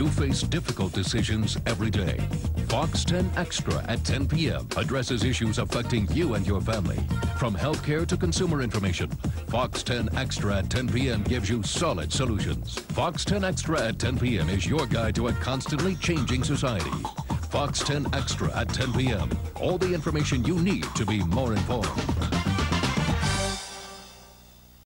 You face difficult decisions every day. Fox 10 Extra at 10 p.m. addresses issues affecting you and your family. From healthcare to consumer information, Fox 10 Extra at 10 p.m. gives you solid solutions. Fox 10 Extra at 10 p.m. is your guide to a constantly changing society. Fox 10 Extra at 10 p.m. All the information you need to be more informed.